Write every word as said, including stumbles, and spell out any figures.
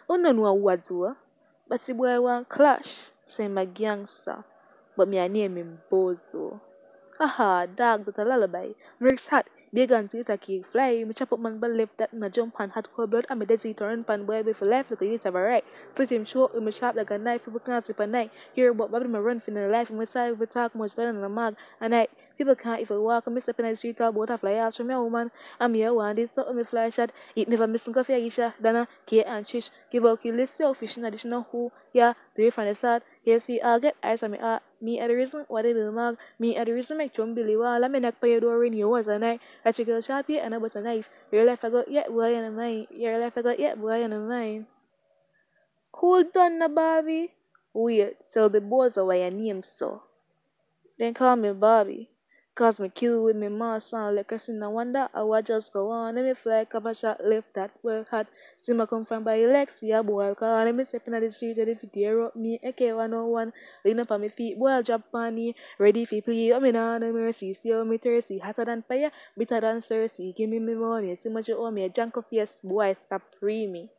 Oh no know what do. But the boy want clash, say my gangster. But me I name him Bozo. Haha, dog that a lullaby. Rick's hat, big and sweet a cake fly. Me chop up man but left that my jump and hot cold blood and me dead see turn pan boy with life like I used to have a right. Slit him short with me sharp like a knife, people can't sleep at night. Hear about baby my run for the life and my side we talk much better than a mag. And night, people can't even walk and me step in the street all about a fly after me a woman. I'm here one this something me fly shot. Eat never missing coffee Aisha, Dana, Kate and Chish. Give out kill this selfish in additional who, yeah, do you find the sad? Here see I'll get eyes on me uh me at the reason what they do mag. Me at the reason make chum Billy wall. I'm in a pay door in you was a night. I check a sharp yet and I bought a knife. Your life I got yet boy and a mine. Your life I got yet boy and a mine. Hold on na Bobby. Wait, so the boys are why your name so. Then call me Bobby. Cause me kill with me ma sound like a sin. I wonder how I just go on. Let me fly up a shot left that well hot. See me come from by legs, see a boy car. Let me step in the street and if it tear up me. A K one oh one. Lean up on me feet, boy drop on me. Ready for play. I mean on the mercy. See how me thirsty. Hotter than fire, bitter than thirsty. Give me me money. See much you owe me. A junk of yes, boy stop free me.